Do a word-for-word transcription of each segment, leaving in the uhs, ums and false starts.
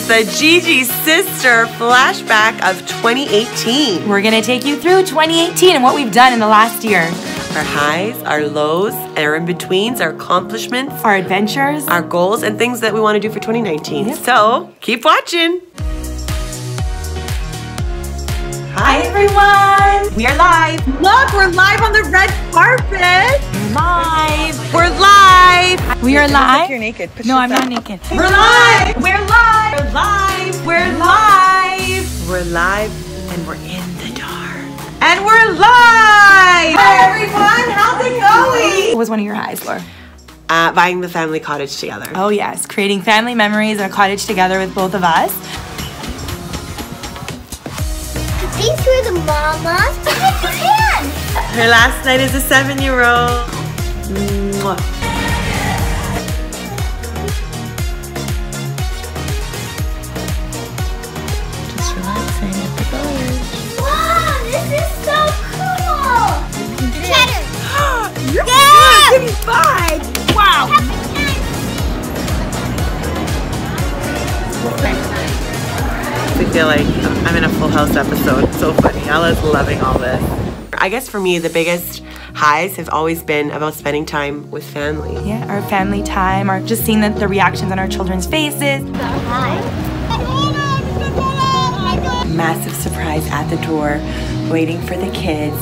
the Gigi Sister flashback of twenty eighteen. We're gonna take you through twenty eighteen and what we've done in the last year. Our highs, our lows, our in-betweens, our accomplishments, our adventures, our goals, and things that we want to do for twenty nineteen. Yep. So, keep watching. Hi everyone! We are live! Look, we're live on the red carpet! Live! We're live! We are live? You're naked. Push No, I'm yourself. not naked. We're live! We're live! We're live! We're live! We're live and we're in the dark. And we're live! Hi everyone, how's it going? What was one of your highs, Laura? Uh, buying the family cottage together. Oh yes, creating family memories in a cottage together with both of us. These were the mamas. Look at the hand. Her last night as a seven-year-old. Mwah. Just relaxing at the beach. Wow, this is so cool. Cheddar. You're Yeah. good. Give me five. Wow. I feel like I'm in a Full House episode. It's so funny. Ella's loving all this. I guess for me, the biggest highs have always been about spending time with family. Yeah, our family time, or just seeing the, the reactions on our children's faces. Hi. Massive surprise at the door, waiting for the kids.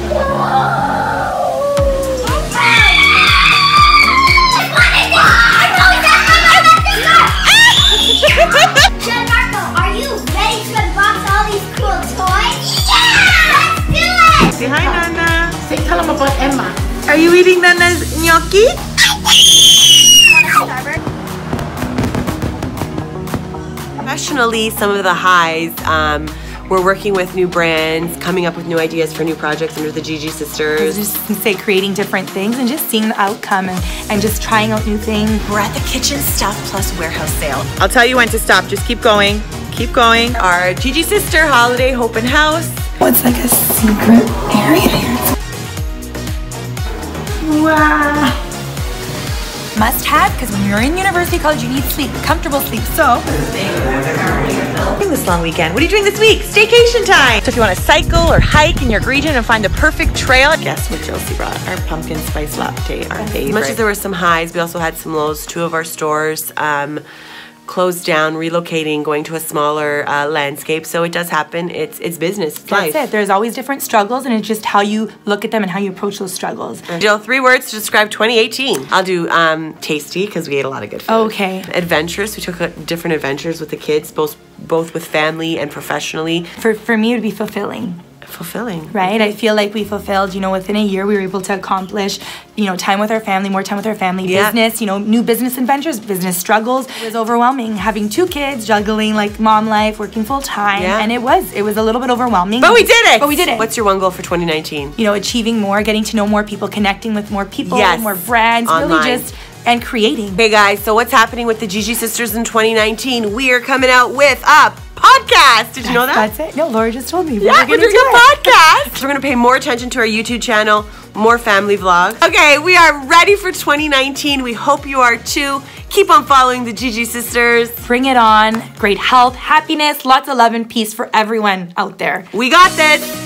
Gianmarco, are you ready to unbox all these cool toys? Yeah! Let's do it! Say hi, Nana. Say, tell them about Emma. Are you eating Nana's gnocchi? Professionally, some of the highs, um, we're working with new brands, coming up with new ideas for new projects under the Gigi Sisters. Just say creating different things and just seeing the outcome and, and just trying out new things. We're at the Kitchen Stuff Plus warehouse sale. I'll tell you when to stop. Just keep going. Keep going. Our Gigi Sister Holiday Open House. What's like a secret area here? Wow. Must have, because when you're in University College, you need sleep, comfortable sleep. So, This long weekend. What are you doing this week? Staycation time. So if you want to cycle or hike in your region and find the perfect trail, guess what Josie brought? Our pumpkin spice latte, our favorite. As much as there were some highs, we also had some lows. Two of our stores um, closed down, relocating, going to a smaller uh, landscape. So it does happen. It's it's business. It's life. that's it. There's always different struggles, and it's just how you look at them and how you approach those struggles. Jill, three words to describe twenty eighteen. I'll do um, tasty, because we ate a lot of good food. Okay. Adventurous. We took uh, different adventures with the kids, both both with family and professionally. For, for me, it would be fulfilling. Fulfilling. Right? I feel like we fulfilled, you know, within a year we were able to accomplish, you know, time with our family, more time with our family, Yeah. business, you know, new business adventures, business struggles. It was overwhelming having two kids, juggling like mom life, working full time. Yeah. And it was, it was a little bit overwhelming. But we did it! But we did it. What's your one goal for twenty nineteen? You know, achieving more, getting to know more people, connecting with more people, Yes. more brands, Online. really just, and creating. Hey guys, so what's happening with the Gigi Sisters in twenty nineteen? We are coming out with a podcast. Did you know that? That's it. No, Laura just told me. We Yeah, were we're gonna doing do a it. podcast. We're gonna pay more attention to our YouTube channel, more family vlogs. Okay, we are ready for twenty nineteen. We hope you are too. Keep on following the Gigi Sisters. Bring it on. Great health, happiness, lots of love and peace for everyone out there. We got this.